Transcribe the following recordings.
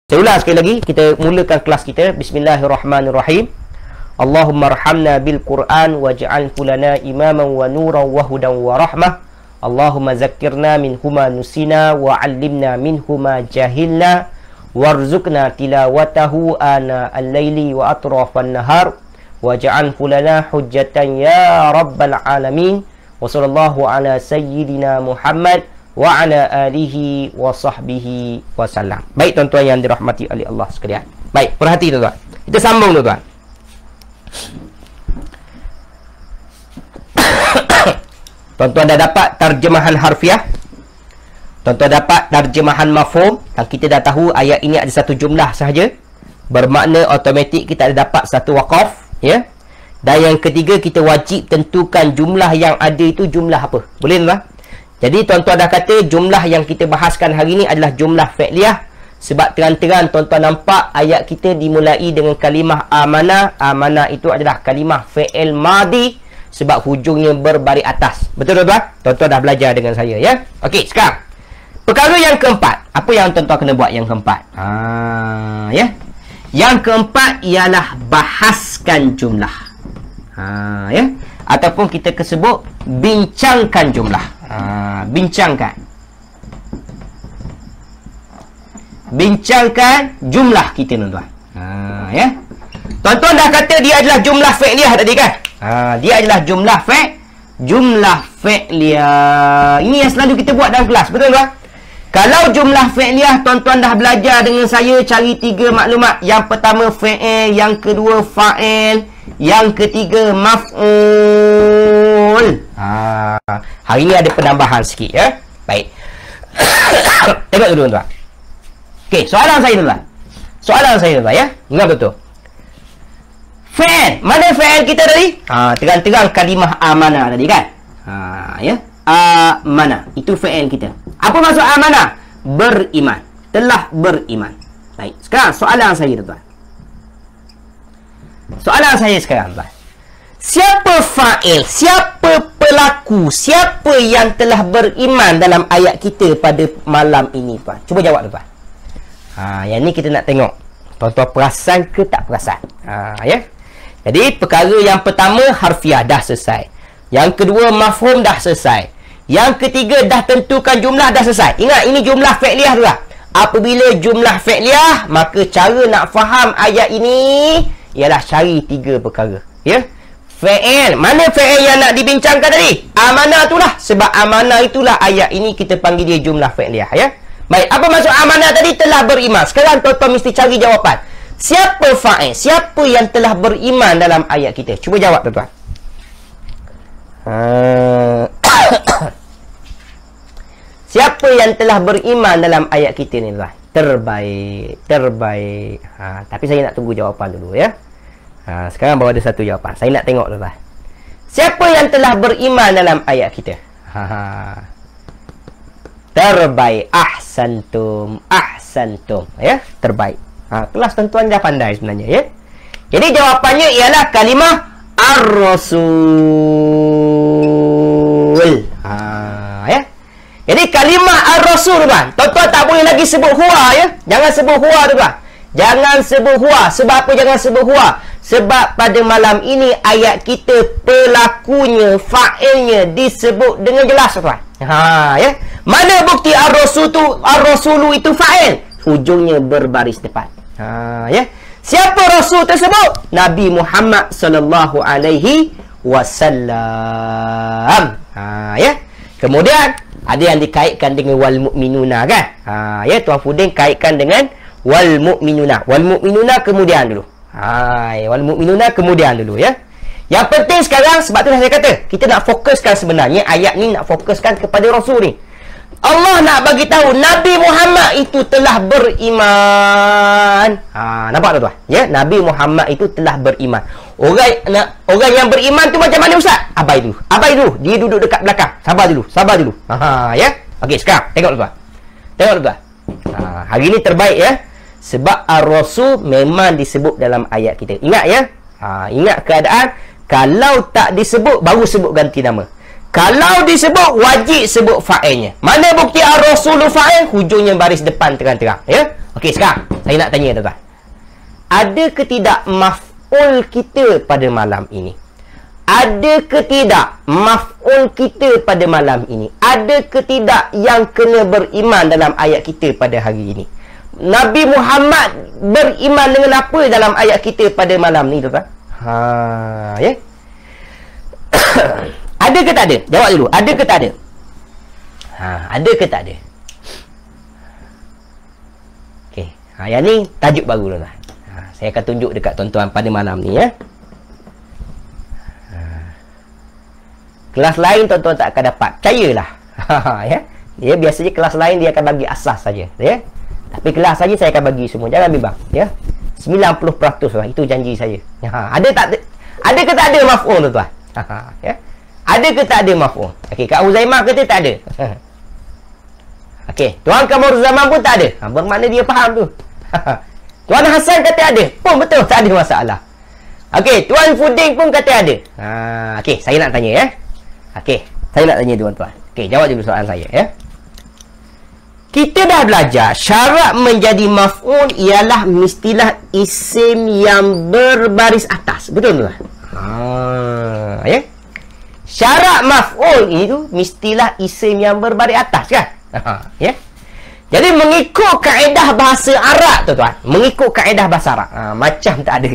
Saya ulang sekali lagi, kita mulakan kelas kita. Bismillahirrahmanirrahim. Allahumma arhamna bil Qur'an waj'alhu lana imaman wa nuran wa hudan wa rahmah. Allahumma zakkirna minhuma nusina wa 'allimna minhuma jahilna warzuqna tilawatahu ana al-laili wa atrafan nahar waj'alhu lana hujjatan ya rabbal alamin. Wa sallallahu ala sayyidina Muhammad wa ala alihi wa sahbihi wa sallam. Baik tuan-tuan yang dirahmati oleh Allah sekalian. Baik, perhati tuan-tuan. Kita sambung tuan-tuan. Tuan-tuan dah dapat terjemahan harfiah. Tuan-tuan dapat terjemahan mafhum. Dan kita dah tahu ayat ini ada satu jumlah sahaja. Bermakna automatik kita ada dapat satu waqaf, ya. Dan yang ketiga, kita wajib tentukan jumlah yang ada itu jumlah apa. Boleh tuan-tuan? Jadi tuan-tuan dah kata jumlah yang kita bahaskan hari ini adalah jumlah fi'liyah. Sebab terang-terang tuan-tuan nampak ayat kita dimulai dengan kalimah amanah. Amanah itu adalah kalimah fi'il madi. Sebab hujungnya berbaris atas. Betul tuan-tuan? Tuan-tuan dah belajar dengan saya, ya. Okey, sekarang perkara yang keempat. Apa yang tuan-tuan kena buat yang keempat? Ya. Yang keempat ialah bahaskan jumlah. Ya. Ataupun kita sebut bincangkan jumlah. Bincangkan jumlah kita tuan-tuan. Ya. Tuan-tuan dah kata dia adalah jumlah fi'liyah tadi kan? Dia adalah jumlah fi'liyah. Ini yang selalu kita buat dalam kelas, betul tuan? Kalau jumlah fi'liyah tuan-tuan dah belajar dengan saya cari 3 maklumat. Yang pertama fi'il, yang kedua fa'il, yang ketiga maf'ul. Hari ini ada penambahan sikit, ya. Baik. Tengok dulu tuan-tuan. Okey, soalan saya tuan-tuan. Ya. Ingat betul. Fi'il. Mana fi'il kita tadi? Terang-terang kalimah amanah tadi kan? Ya. Amanah. Itu fi'il kita. Apa maksud amanah? Beriman. Telah beriman. Baik. Sekarang soalan saya tuan-tuan. Soalan saya sekarang tuan. Siapa fa'il? Siapa pelaku? Siapa yang telah beriman dalam ayat kita pada malam ini tuan? Cuba jawab tuan. Yang ni kita nak tengok. Tuan-tuan perasan ke tak perasan? Ya. Jadi perkara yang pertama harfiah dah selesai. Yang kedua mafhum dah selesai. Yang ketiga dah tentukan jumlah dah selesai. Ingat ini jumlah fi'liyah tu lah. Apabila jumlah fi'liyah, maka cara nak faham ayat ini ialah cari 3 perkara. Ya. Fi'il. Mana fi'il yang nak dibincangkan tadi? Amanah itulah. Sebab amanah itulah ayat ini kita panggil dia jumlah fi'liyah, ya. Baik, apa maksud amanah tadi? Telah beriman. Sekarang tuan-tuan mesti cari jawapan. Siapa fa'il? Siapa yang telah beriman dalam ayat kita? Cuba jawab tuan-tuan. Siapa yang telah beriman dalam ayat kita ni tuan? Terbaik. Tapi saya nak tunggu jawapan dulu, ya. Sekarang baru ada satu jawapan. Saya nak tengok tuan-tuan. Siapa yang telah beriman dalam ayat kita? Terbaik. Ahsantum. Ya, terbaik. Kelas tuan-tuan dah pandai sebenarnya, ya. Jadi jawapannya ialah kalimah ar-rasul. Ya. Jadi kalimah ar-rasul tuan. Tuan-tuan tak boleh lagi sebut huwa, ya. Jangan sebut huwa tuan. Jangan sebut huwa. Sebab apa jangan sebut huwa? Sebab pada malam ini ayat kita pelakunya, fa'ilnya disebut dengan jelas tuan. Ya. Mana bukti ar-rasulu itu fa'il? Hujungnya berbaris depan. Ya. Siapa rasul tersebut? Nabi Muhammad sallallahu alaihi wasallam. Ya. Kemudian ada yang dikaitkan dengan wal mukminuna kan? Ya, Tuan Fudin kaitkan dengan wal mukminuna. Wal mukminuna kemudian dulu. Wal mukminuna kemudian dulu, ya. Yang penting sekarang, sebab itulah saya kata, kita nak fokuskan sebenarnya ayat ni, nak fokuskan kepada rasul ni. Allah nak bagi tahu Nabi Muhammad itu telah beriman. Nampak tuan-tuan? Ya, Nabi Muhammad itu telah beriman. Orang yang beriman tu macam mana ustaz? Abai dulu. Dia duduk dekat belakang. Sabar dulu. Ya. Okey, sekarang tengok tuan. Hari ni terbaik, ya. Sebab ar-rasul memang disebut dalam ayat kita. Ingat, ya. Ingat keadaan. Kalau tak disebut, baru sebut ganti nama. Kalau disebut, wajib sebut fa'ilnya. Mana bukti ar-rasulu fa'il? Hujungnya baris depan terang-terang, ya. Okey, sekarang saya nak tanya tuan-tuan. Ada ke tidak maf'ul kita pada malam ini? Ada ke tidak maf'ul kita pada malam ini? Ada ke tidak yang kena beriman dalam ayat kita pada hari ini? Nabi Muhammad beriman dengan apa dalam ayat kita pada malam ni, tuan-tuan? Ya. Ada ke tak ada? Jawab dulu. Ada ke tak ada? Ada ke tak ada? Okey. Yang ni tajuk baru, tuan-tuan. Saya akan tunjuk dekat tuan-tuan pada malam ni, ya. Kelas lain tuan-tuan tak akan dapat. Percayalah. Ya. Dia biasanya kelas lain dia akan bagi asas saja, ya. Tapi kelas saja saya akan bagi semua. Jangan bimbang, ya. 90% lah. Itu janji saya. Ada ke tak ada maf'ul, tuan-tuan? Ya. Ada ke tak ada maf'ul? Okey, Kak Uzaimah kata tak ada. Okey, Tuan Kamarul Zaman pun tak ada. Bermakna dia faham tu. Tuan Hasan kata ada. Pun betul, tak ada masalah. Okey, Tuan Fuding pun kata ada. Okey, saya nak tanya, ya. Okey, saya nak tanya tuan-tuan. Okey, jawab dulu soalan saya, ya. Kita dah belajar syarat menjadi maf'ul ialah mestilah isim yang berbaris atas. Betul tak? Ya. Syarat maf'ul itu mestilah isim yang berbaris atas, kan? Ya. Jadi mengikut kaedah bahasa Arab, tuan-tuan. Mengikut kaedah bahasa Arab. Macam tak ada.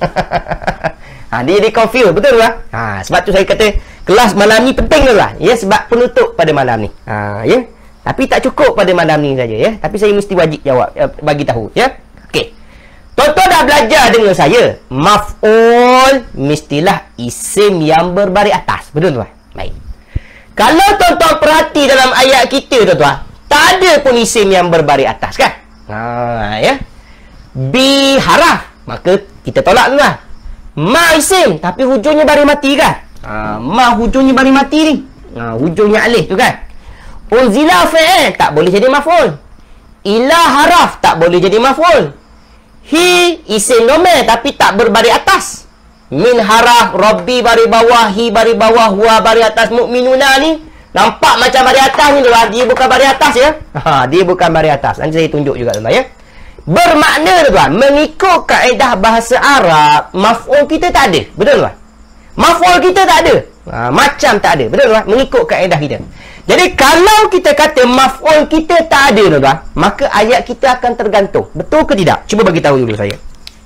Dia jadi confuse, betul tak? Sebab tu saya kata kelas malam ni penting, tuan-tuan. Ya, sebab penutup pada malam ni. Ya. Tapi tak cukup pada malam ni saja, ya. Tapi saya mesti wajib jawab, bagi tahu, ya. Okey. Tuan-tuan dah belajar dengan saya. Maf'ul mestilah isim yang berbaris atas. Betul, tuan? Baik. Kalau tuan-tuan perhati dalam ayat kita, tuan-tuan, tak ada pun isim yang berbaris atas, kan? Ya. Bi haraf, maka kita tolak, tuan. Ma isim, tapi hujungnya baris mati, kan? Ma hujungnya baris mati ni. Hujungnya alif tu, kan? Unzila fi'il tak boleh jadi maf'ul. Ila haraf tak boleh jadi maf'ul. Hi isim nomen tapi tak berbaris atas. Min haraf, Rabbi baris bawah, hi baris bawah, huwa baris atas, mukminuna ni nampak macam baris atas ni, tuan. Dia bukan baris atas, ya. Dia bukan baris atas. Nanti saya tunjuk juga, tuan, ya. Bermakna, tuan, mengikut kaedah bahasa Arab, maf'ul kita tak ada. Betul, tuan? Maf'ul kita tak ada. Macam tak ada. Betul, tuan? Mengikut kaedah kita. Jadi kalau kita kata maf'ul kita tak ada, tuan-tuan, maka ayat kita akan tergantung. Betul ke tidak? Cuba bagi tahu dulu saya.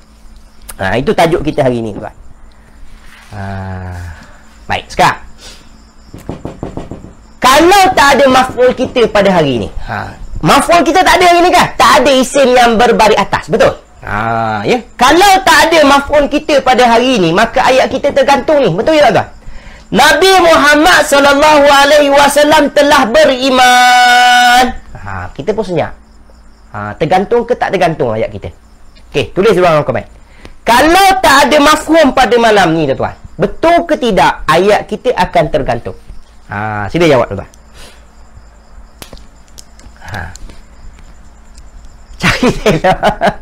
Itu tajuk kita hari ini, tuan. Baik, sekarang. Kalau tak ada maf'ul kita pada hari ini. Maf'ul kita tak ada hari ini, kan? Tak ada isim yang berbaris atas, betul? Ya. Kalau tak ada maf'ul kita pada hari ini, maka ayat kita tergantung ni. Betul tak, tuan? Nabi Muhammad SAW telah beriman. Kita pun senyap. Tergantung ke tak tergantung ayat kita? Okey, tulis di ruangan komen. Kalau tak ada mafhum pada malam ni, tuan-tuan, betul ke tidak ayat kita akan tergantung? Sila jawab, tuan-tuan. Cari dialog.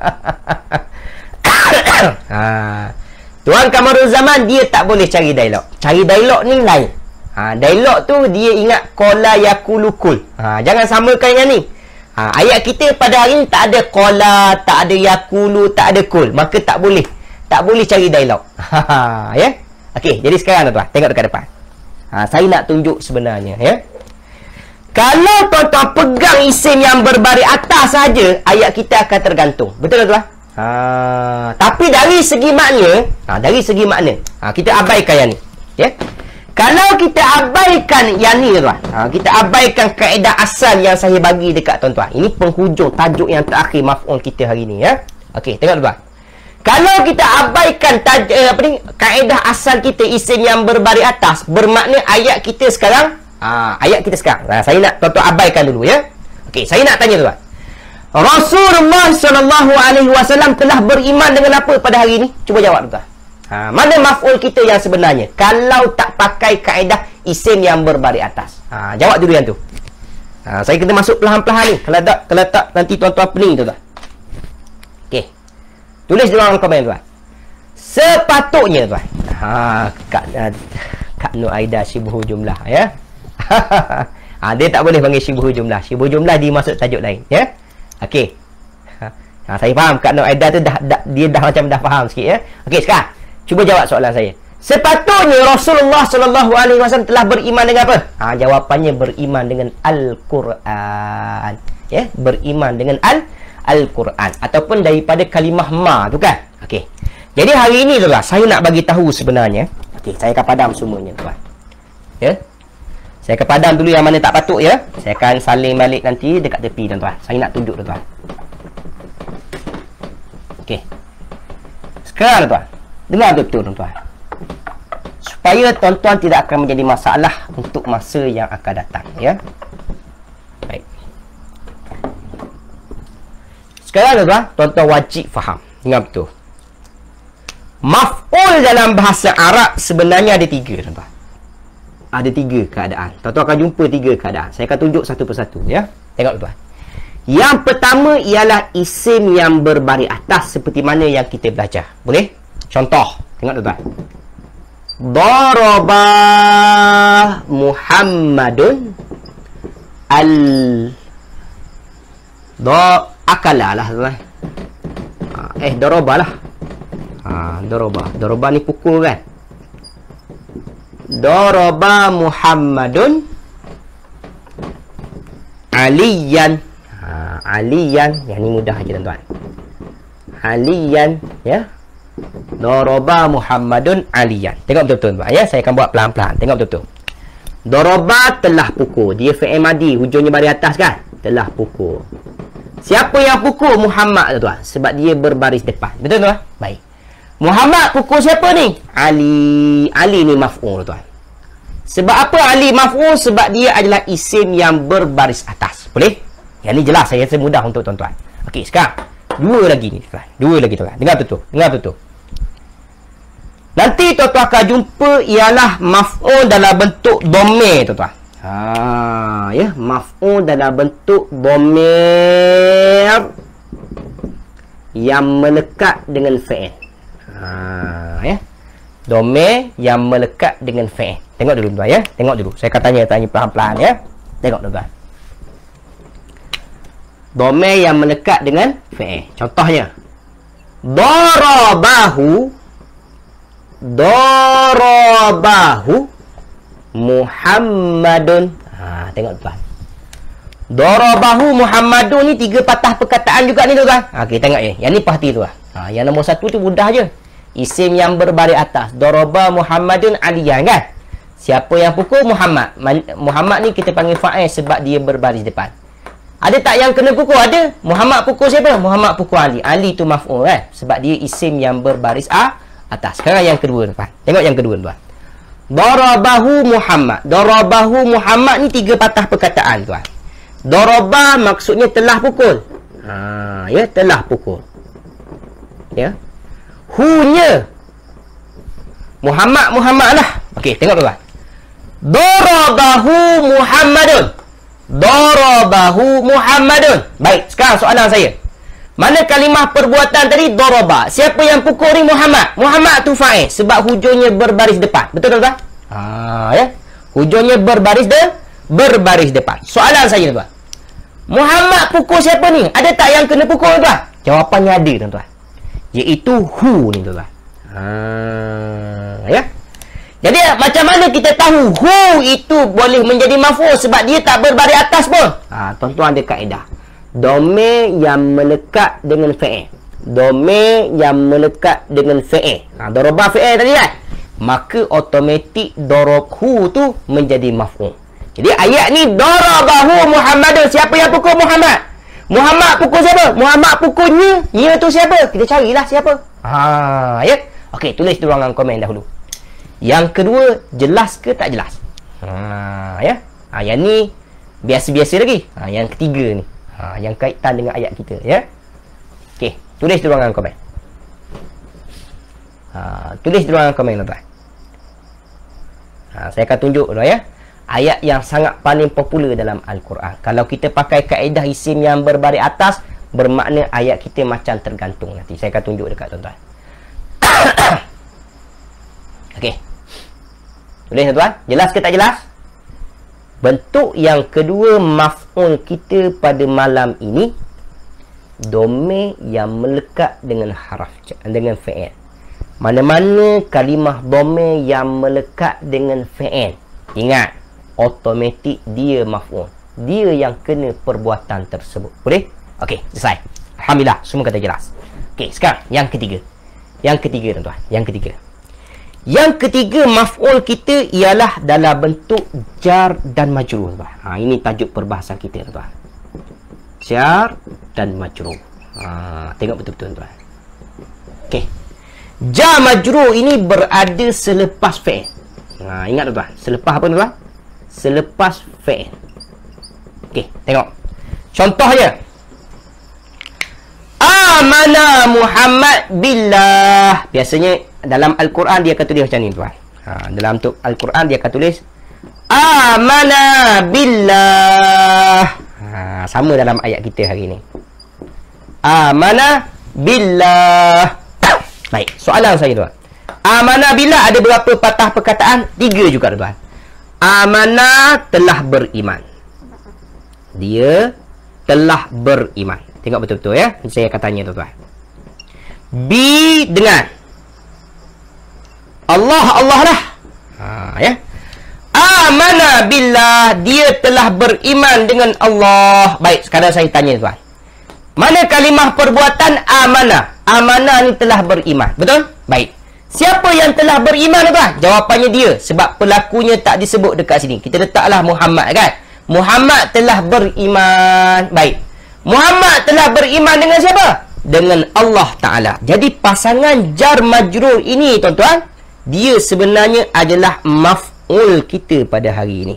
Tuan Kamarul Zaman dia tak boleh cari dialog. Cari dialog ni lain. Dialog tu dia ingat qala yaqulu kul. Jangan samakan dengan ni. Ayat kita pada hari ni tak ada qala, tak ada yaqulu, tak ada kul. Maka tak boleh. Tak boleh cari dialog. Ya. Okey, jadi sekarang, tuan-tuan, tengok dekat depan. Saya nak tunjuk sebenarnya, ya. Kalau tuan-tuan pegang isim yang berbaris atas saja, ayat kita akan tergantung. Betul tak, tuan? Tapi dari segi makna, kita abaikan yang ni, ya. Kalau kita abaikan yang ni, tuan, kita abaikan kaedah asal yang saya bagi dekat tuan-tuan. Ini penghujung tajuk yang terakhir maf'ul kita hari ni, ya. Okey, tengok, tuan. Kalau kita abaikan kaedah asal kita isim yang berbaris atas, bermakna ayat kita sekarang, saya nak tuan-tuan abaikan dulu, ya. Okey, saya nak tanya, tuan. Rasulullah SAW telah beriman dengan apa pada hari ini? Cuba jawab, tuan. Mana maf'ul kita yang sebenarnya kalau tak pakai kaedah isim yang berbaris atas? Jawab dulu yang tu. Saya kena masuk perlahan-perlahan ni. Kalau tak nanti tuan-tuan pening, tuan. Okey. Tulis di ruangan komen, tuan. Sepatutnya, tuan. Kak Nur Aida syibhu jumlah, ya. Dia tak boleh panggil syibhu jumlah. Syibhu jumlah dia masuk tajuk lain, ya. Okey. Saya faham Kak Nur Aida tu dia dah macam dah faham sikit ya. Okey, sekarang cuba jawab soalan saya. Sepatutnya Rasulullah sallallahu alaihi wasallam telah beriman dengan apa? Jawapannya beriman dengan Al-Quran. Ya, beriman dengan Al-Quran ataupun daripada kalimah ma tu kan. Okey. Jadi hari ini tuan, saya nak bagi tahu sebenarnya. Okey, saya akan padam semuanya tuan. Ya. Saya akan padam dulu yang mana tak patut ya. Saya akan salin balik nanti dekat tepi tuan-tuan. Saya nak tunjuk tuan-tuan. Okey. Sekarang tuan, dengar betul tuan-tuan. Supaya tuan-tuan tidak akan menjadi masalah untuk masa yang akan datang ya. Baik. Sekarang tuan-tuan wajib faham. Dengar betul. Maf'ul dalam bahasa Arab sebenarnya ada 3 tuan-tuan. Ada 3 keadaan. Tuan-tuan akan jumpa 3 keadaan. Saya akan tunjuk satu persatu ya. Tengok tuan-tuan. Yang pertama ialah isim yang berbaris atas seperti mana yang kita belajar. Boleh? Contoh. Tengok tuan-tuan. Daraba Muhammadun akala lah tuan. Daraba lah. Daraba ni pukul kan. Daraba Muhammadun Aliyan. Aliyan, yang ni mudah aja tuan-tuan. Aliyan ya. Daraba Muhammadun Aliyan. Tengok betul-betul tuan ya. Saya akan buat pelan-pelan. Tengok betul-betul. Daraba telah pukul. Dia fi'il madi, hujungnya baris atas kan? Telah pukul. Siapa yang pukul? Muhammad tuan. Sebab dia berbaris depan. Betul tuan? Baik. Muhammad pukul siapa ni? Ali. Ali ni maf'ul tuan. Sebab apa Ali maf'ul? Sebab dia adalah isim yang berbaris atas. Boleh? Yang ni jelas, saya rasa mudah untuk tuan-tuan. Okey, sekarang dua lagi ni tuan. Dua lagi tuan. Dengar betul. Dengar betul. Nanti tuan-tuan akan jumpa ialah maf'ul dalam bentuk dhamir tuan-tuan. Ya, maf'ul dalam bentuk dhamir yang melekat dengan fi'il. Ya. Dhamir yang melekat dengan fi'il. Tengok dulu tuan ya. Tengok dulu. Saya akan tanya pelan-pelan ya. Tengok tuan-tuan. Dhamir yang melekat dengan fi'il. Contohnya Darabahu Muhammadun. Tengok tuan. Darabahu Muhammadun ni 3 patah perkataan juga ni tuan. Okey, tengok ni. Yang ni pasti tuan. Yang nombor 1 tu mudah je. Isim yang berbaris atas. Daraba Muhammadun Aliyan kan? Siapa yang pukul? Muhammad. Muhammad ni kita panggil fa'il sebab dia berbaris depan. Ada tak yang kena pukul? Ada. Muhammad pukul siapa? Muhammad pukul Ali. Ali tu maf'ul kan? Sebab dia isim yang berbaris atas. Sekarang yang kedua tuan. Tengok yang kedua tuan. Darabahu Muhammad. Darabahu Muhammad ni 3 patah perkataan tuan. Daraba maksudnya telah pukul. Ya, telah pukul. Ya. Hu-nya Muhammad lah. Okey, tengok tuan. Darabahu Muhammadun. Darabahu Muhammadun. Baik, sekarang soalan saya. Mana kalimah perbuatan tadi? Daraba. Siapa yang pukul ni? Muhammad. Muhammad tu fa'il sebab hujungnya berbaris depan. Betul tuan? Ya. Hujungnya berbaris depan. Soalan saya tuan. Muhammad pukul siapa ni? Ada tak yang kena pukul tuan? Jawapannya ada tuan. Iaitu hu ni tuan. Ya. Jadi macam mana kita tahu hu itu boleh menjadi maf'ul sebab dia tak berbaris atas pun? Tuan-tuan ada kaedah. Dhamir yang melekat dengan fi'il. Dhamir yang melekat dengan fi'il. Daraba fi'il tadi kan? Maka automatik darab hu tu menjadi maf'ul. Jadi ayat ni darabahu Muhammadun. Siapa yang pukul? Muhammad. Muhammad pukul siapa? Muhammad pukulnya. Nya tu siapa? Kita carilah siapa. Ya. Okey, tulis di ruangan komen dahulu. Yang kedua, jelas ke tak jelas? Ya. Yang ni biasa-biasa lagi. Yang ketiga ni. Yang kaitan dengan ayat kita ya. Okey, tulis di ruangan komen. Tulis di ruangan komen tuan. Saya akan tunjuk dulu ya. Ayat yang sangat paling popular dalam Al-Quran. Kalau kita pakai kaedah isim yang berbaris atas, bermakna ayat kita macam tergantung. Nanti saya akan tunjuk dekat tuan-tuan. Okey. Tulis tuan-tuan. Jelas ke tak jelas? Bentuk yang kedua maf'ul kita pada malam ini Domain yang melekat dengan haraf dengan fi'il. Mana-mana kalimah domain yang melekat dengan fi'il, ingat, automatik dia maf'ul. Dia yang kena perbuatan tersebut. Boleh? Okey, selesai. Alhamdulillah, semua kata jelas. Okey, sekarang yang ketiga. Yang ketiga, tuan-tuan. Yang ketiga. Yang ketiga maf'ul kita ialah dalam bentuk jar dan majrur, tuan. Ini tajuk perbahasan kita, tuan. Jar dan majrur. Tengok betul-betul, tuan. Okey. Jar majrur ini berada selepas fi'il. Ingat, tuan. Selepas apa, tuan? Selepas fi'il. Okey, tengok. Contohnya, amana Muhammad billah. Biasanya dalam Al-Quran dia akan tulis macam ni, tuan. Dalam Al-Quran dia akan tulis amana billah. Sama dalam ayat kita hari ni. Amana billah. Baik, soalan saya, tuan. Amana billah ada berapa patah perkataan? 3 juga, tuan. Amana telah beriman. Dia telah beriman. Tengok betul-betul ya. Saya akan tanya, tuan-tuan. Bi dengan Allah lah. Ya. Amana billah, dia telah beriman dengan Allah. Baik, sekarang saya tanya, tuan. Mana kalimah perbuatan amana? Amana ni telah beriman. Betul? Baik. Siapa yang telah beriman, tuan? Jawapannya dia. Sebab pelakunya tak disebut dekat sini. Kita letaklah Muhammad, kan? Muhammad telah beriman. Baik. Muhammad telah beriman dengan siapa? Dengan Allah Ta'ala. Jadi pasangan jar majrur ini, tuan-tuan, dia sebenarnya adalah maf'ul kita pada hari ini.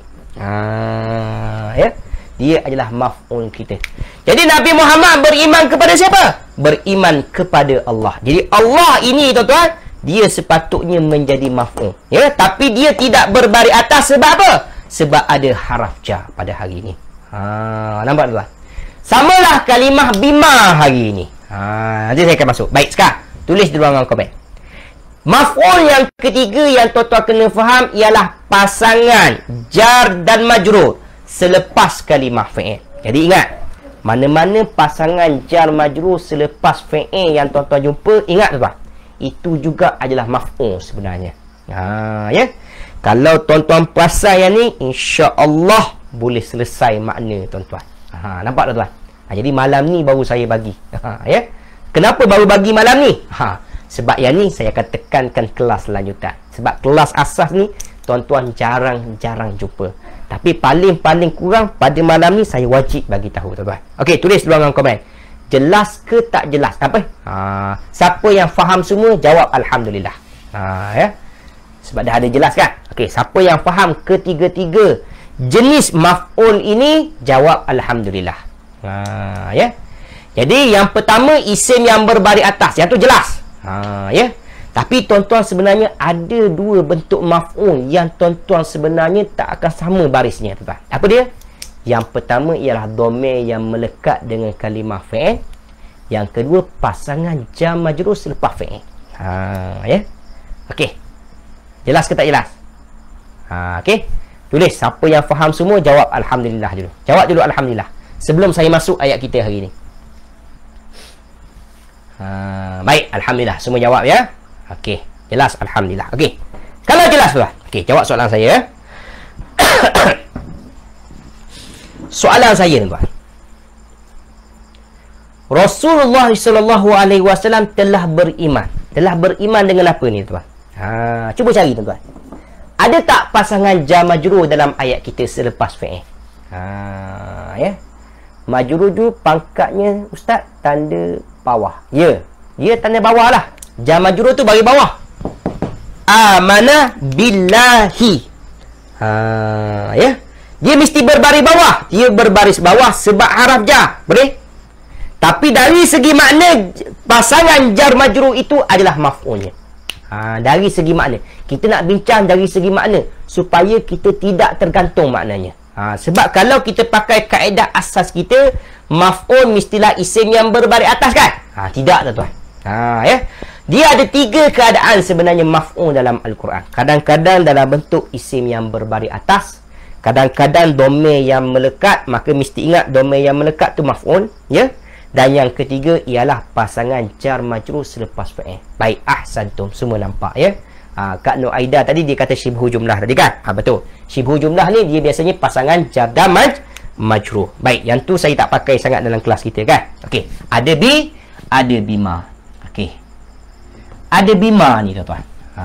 Ya. Dia adalah maf'ul kita. Jadi Nabi Muhammad beriman kepada siapa? Beriman kepada Allah. Jadi Allah ini, tuan-tuan, dia sepatutnya menjadi maf'ul. Ya, tapi dia tidak berbaris atas sebab apa? Sebab ada haraf jar pada hari ini. Nampak, tuan? Samalah kalimah bima hari ini. Nanti saya akan masuk. Baik, sekarang tulis di ruangan komen. Maf'ul yang ketiga yang tuan-tuan kena faham ialah pasangan jar dan majrur selepas kalimah fi'il. Jadi ingat, mana-mana pasangan jar majrur selepas fi'il yang tuan-tuan jumpa, ingat, tuan-tuan, itu juga adalah maf'ul sebenarnya. Ya. Kalau tuan-tuan perasan yang ni, insya-Allah boleh selesai makna, tuan-tuan. Nampak, tuan-tuan? Jadi malam ni baru saya bagi. Ya. Kenapa baru bagi malam ni? Sebab yang ni saya akan tekankan kelas lanjutan. Sebab kelas asas ni tuan-tuan jarang-jarang jumpa. Tapi paling kurang pada malam ni saya wajib bagi tahu, tuan-tuan. Okey, tulis ruangan komen. Jelas ke tak jelas? Apa? Siapa yang faham semua jawab alhamdulillah. Ya. Sebab dah ada jelas, kan? Okey, siapa yang faham ketiga-tiga jenis maf'ul ini jawab alhamdulillah. Ya. Jadi yang pertama isim yang berbaris atas, yang tu jelas. Ya. Tapi tuan-tuan sebenarnya ada dua bentuk maf'ul yang tuan-tuan sebenarnya tak akan sama barisnya, tuan-tuan. Apa dia? Yang pertama ialah domain yang melekat dengan kalimah fi'il. Yang kedua pasangan jar majrur selepas fi'il. Ya. Okey. Jelas ke tak jelas? Okey. Tulis siapa yang faham semua jawab alhamdulillah dulu. Jawab dulu alhamdulillah sebelum saya masuk ayat kita hari ini. Baik, alhamdulillah semua jawab ya. Okey, jelas alhamdulillah. Okey. Kalau jelas, tuan. Okey, jawab soalan saya ya. Soalan saya, tuan. Rasulullah sallallahu alaihi wasallam telah beriman. Telah beriman dengan apa ni, tuan? Cuba cari, tuan-tuan. Ada tak pasangan jar majrur dalam ayat kita selepas fi'il? Ya. Majrur tu pangkatnya, ustaz, tanda bawah. Ya. Dia tanda bawah lah. Jar majrur tu bagi bawah. Amana billahi. Ya. Dia mesti berbaris bawah. Dia berbaris bawah sebab haraf jar. Boleh? Tapi dari segi makna, pasangan jar majrur itu adalah maf'ulnya. Dari segi makna. Kita nak bincang dari segi makna supaya kita tidak tergantung maknanya. Sebab kalau kita pakai kaedah asas kita, maf'ul mestilah isim yang berbaris atas, kan? Tidak, tuan-tuan. Ya. Dia ada 3 keadaan sebenarnya maf'ul dalam Al-Quran. Kadang-kadang dalam bentuk isim yang berbaris atas, kadang-kadang domain yang melekat. Maka mesti ingat domain yang melekat tu maf'ul, ya. Dan yang ketiga ialah pasangan jar majrur selepas fi'il. Baik, ahsantum, semua nampak ya. Kak Nur Aida tadi dia kata syibhu jumlah tadi kan? Betul. Syibhu jumlah ni dia biasanya pasangan jar dan majrur. Baik, yang tu saya tak pakai sangat dalam kelas kita kan? Okey, ada ada bima. Okey. Ada bima ni tuan-tuan.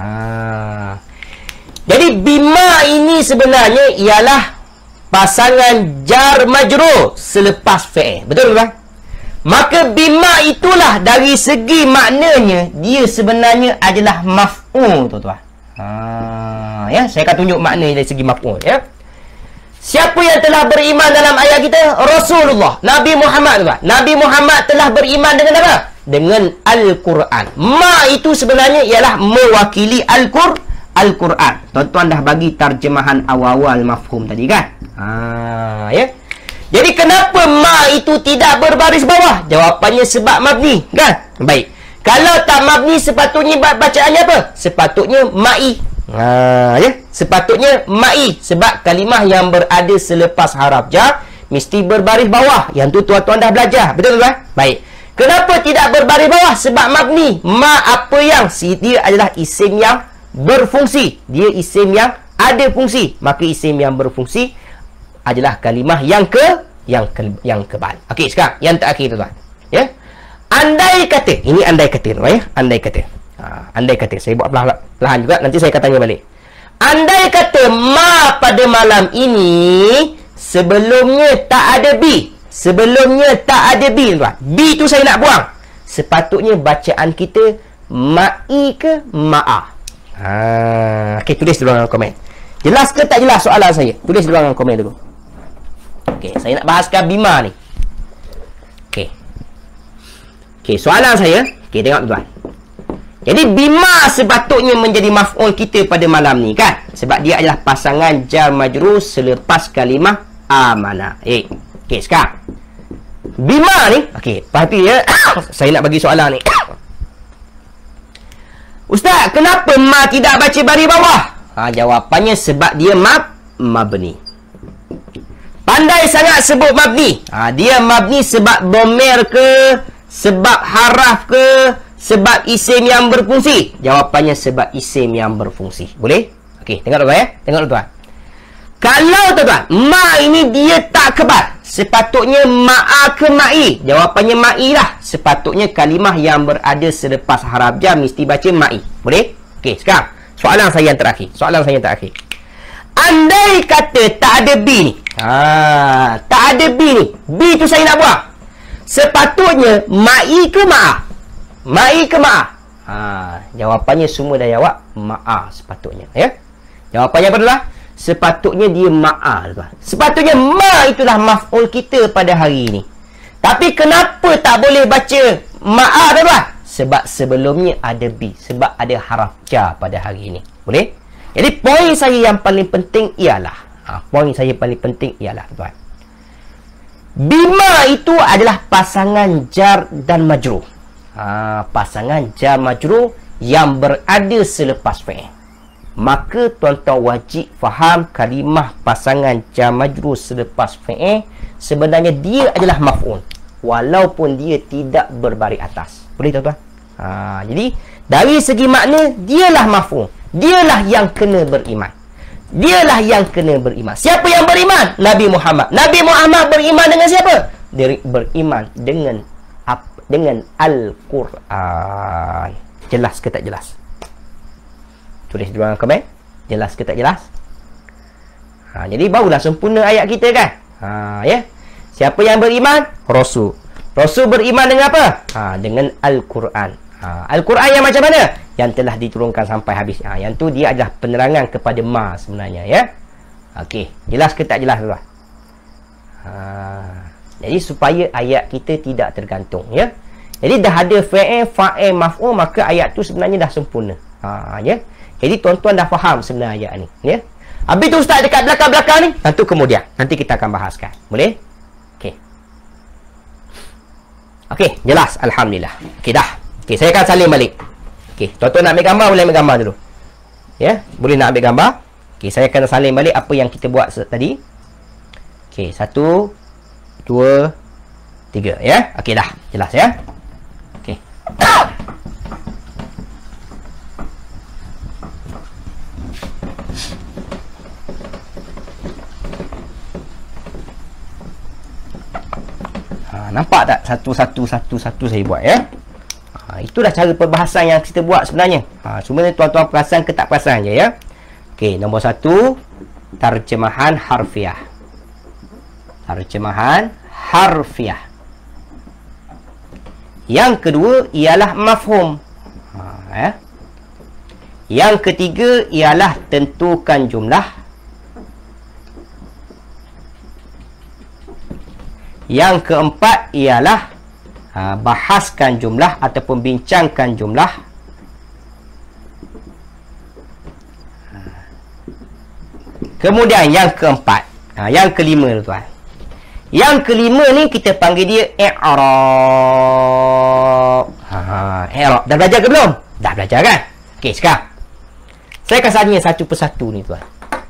Jadi bima ini sebenarnya ialah pasangan jar majrur selepas fi'il. Betul tuan? Maka bima itulah dari segi maknanya dia sebenarnya adalah maf'ul tuan-tuan. Ya, saya akan tunjuk makna dari segi maf'ul ya. Siapa yang telah beriman dalam ayat kita? Rasulullah, Nabi Muhammad tuan. Nabi Muhammad telah beriman dengan apa? Dengan Al-Quran. Ma itu sebenarnya ialah mewakili Al-Quran. Tuan-tuan dah bagi terjemahan awal-awal mafhum tadi kan? Ya. Jadi kenapa ma itu tidak berbaris bawah? Jawapannya sebab mabni kan? Baik. Kalau tak mabni sepatutnya bacaannya apa? Sepatutnya ma'i. Ya, sepatutnya ma'i sebab kalimah yang berada selepas haraf jar mesti berbaris bawah. Yang tu tuan-tuan dah belajar. Betul tak? Baik. Kenapa tidak berbaris bawah? Sebab mabni. Ma apa yang dia adalah isim yang berfungsi. Dia isim yang ada fungsi. Maka isim yang berfungsi adalah kalimah yang kebal. Okey, sekarang yang terakhir tuan-tuan. Ya. Andai kata, ini andai kata tuan ya. Andai kata. Andai kata, saya buat perlahan juga, nanti saya akan tanya balik. Andai kata ma pada malam ini sebelumnya tak ada bi. Sebelumnya tak ada bi tuan. Bi tu saya nak buang. Sepatutnya bacaan kita ma'i ke ma'a. Okey, tulis di ruangan komen. Jelas ke tak jelas soalan saya? Tulis di ruangan komen dulu. Okey, saya nak bahaskan bima ni. Okey, soalan saya. Okey, tengok tuan. Jadi bima sepatutnya menjadi maf'ul kita pada malam ni kan? Sebab dia adalah pasangan jar majrur selepas kalimah amana. Okey, sekarang bima ni, okey, perhati ya. Saya nak bagi soalan ni. Ustaz, kenapa ma tidak baca baris bawah? Jawapannya sebab dia mabni. Pandai sangat sebut mabni. Dia mabni sebab dhamir ke, sebab haraf ke, sebab isim yang berfungsi. Jawapannya sebab isim yang berfungsi. Boleh? Okey, tengok tuan ya. Tengok tuan. Kalau tuan, ma ini dia tak kebal, sepatutnya ma'a ke ma'i. Jawapannya ma'i lah. Sepatutnya kalimah yang berada selepas haraf jar mesti baca ma'i. Boleh? Okey, sekarang soalan saya yang terakhir. Andai kata tak ada B ni. Tak ada B ni. B tu saya nak buang. Sepatutnya ma'i ke ma'a? Ma'i ke ma'a? Jawapannya semua dah jawab ma'a sepatutnya ya. Jawapannya apa adalah? Sepatutnya dia ma'a. Sepatutnya ma itulah maf'ul kita pada hari ini. Tapi kenapa tak boleh baca ma'a tuan? Sebab sebelumnya ada B. Sebab ada haraf jar pada hari ini. Boleh? Jadi poin saya yang paling penting ialah tuan, bima itu adalah pasangan jar dan majrur. Pasangan jar majrur yang berada selepas fi'il. Maka tuan-tuan wajib faham kalimah pasangan jar majrur selepas fi'il sebenarnya dia adalah maf'ul walaupun dia tidak berbaris atas. Boleh tuan-tuan? Jadi dari segi makna dialah maf'ul. Dialah yang kena beriman. Siapa yang beriman? Nabi Muhammad. Nabi Muhammad beriman dengan siapa? Dia beriman dengan Al-Quran. Jelas ke tak jelas? Tulis di ruangan komen. Jelas ke tak jelas? Jadi barulah sempurna ayat kita kan? Ya. Siapa yang beriman? Rasul. Rasul beriman dengan apa? Dengan Al-Quran. Al-Quran yang macam mana? Yang telah diturunkan sampai habis. Yang tu dia adalah penerangan kepada ma sebenarnya ya. Okey, jelas ke tak jelas tuan? Jadi supaya ayat kita tidak tergantung ya. Jadi dah ada fa'il, maf'ul, maka ayat tu sebenarnya dah sempurna. Ya. Jadi tuan-tuan dah faham sebenarnya ayat ni ya. Habis tu ustaz dekat belakang-belakang ni, tentu kemudian nanti kita akan bahaskan. Boleh? Okey, jelas alhamdulillah. Okey dah. Okey, saya akan salin balik. Okey, tuan-tuan nak ambil gambar, boleh ambil gambar dulu. Ya, boleh nak ambil gambar. Okey, saya akan salin balik apa yang kita buat tadi. Okey, 1 2 3 ya. Okey dah, jelas ya. Okey. Nampak tak satu-satu saya buat ya. Itulah cara perbahasan yang kita buat sebenarnya. Cuma tuan-tuan perasan ke tak perasan je ya. Okey, nombor 1 terjemahan harfiah. Terjemahan harfiah. Yang kedua ialah mafhum. Ya. Yang ketiga ialah tentukan jumlah. Yang keempat ialah bahaskan jumlah ataupun bincangkan jumlah. Kemudian yang keempat, yang kelima tuan. Yang kelima ni kita panggil dia i'rab. I'rab. Dah belajar ke belum? Dah belajar kan? Okey, sekarang saya akan tanya satu persatu ni tuan.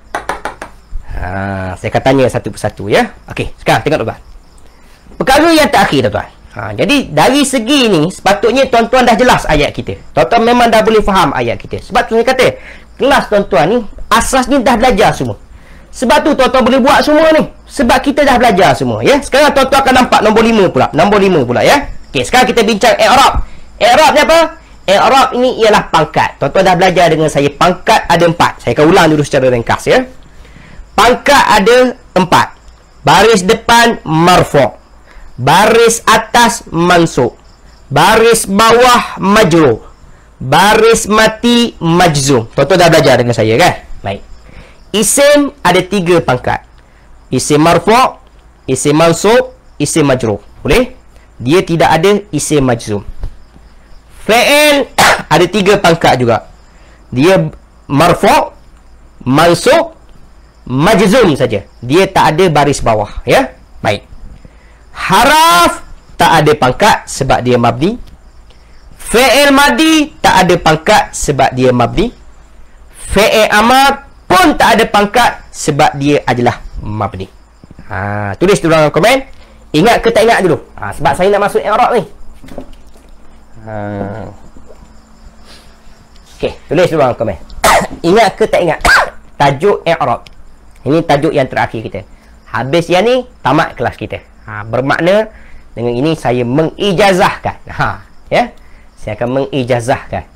Saya akan tanya satu persatu ya. Okey, sekarang tengok tuan. Perkara yang terakhir tuan. Jadi dari segi ni sepatutnya tuan-tuan dah jelas ayat kita. Tuan-tuan memang dah boleh faham ayat kita. Sebab tu saya kata kelas tuan-tuan ni asasnya dah belajar semua. Sebab tu tuan-tuan boleh buat semua ni. Sebab kita dah belajar semua ya. Sekarang tuan-tuan akan nampak nombor 5 pula. Nombor 5 pula ya. Okey, sekarang kita bincang i'rab. I'rab ni apa? I'rab ini ialah pangkat. Tuan-tuan dah belajar dengan saya pangkat ada 4. Saya akan ulang dulu secara ringkas ya. Pangkat ada 4. Baris depan marfu'. Baris atas mansub, baris bawah majrur, baris mati majzum. Tuan-tuan dah belajar dengan saya kan? Baik. Isim ada 3 pangkat. Isim marfu', isim mansub, isim majrur. Boleh? Dia tidak ada isim majzum. Fi'il ada 3 pangkat juga. Dia marfu', mansub, majzum saja. Dia tak ada baris bawah ya. Baik. Haraf tak ada pangkat sebab dia mabni. Fi'il madi tak ada pangkat sebab dia mabni. Fi'il amar pun tak ada pangkat sebab dia adalah mabni. Tulis dulu dalam komen. Ingat ke tak ingat dulu? Sebab saya nak masuk i'rab ni. Okey, tulis dulu dalam komen. Ingat ke tak ingat? Tajuk i'rab. Ini tajuk yang terakhir kita. Habis yang ni tamat kelas kita. Bermakna dengan ini saya mengijazahkan. Ya. Saya akan mengijazahkan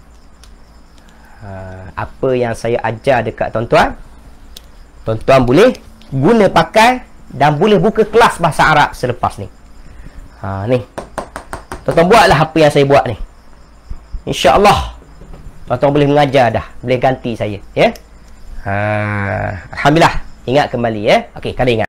apa yang saya ajar dekat tuan-tuan. Tuan-tuan boleh guna pakai dan boleh buka kelas bahasa Arab selepas ni. Ni. Tuan-tuan buatlah apa yang saya buat ni. InsyaAllah tuan-tuan boleh mengajar dah. Boleh ganti saya. Ya. Alhamdulillah. Ingat kembali ya. Okey, kalian ingat.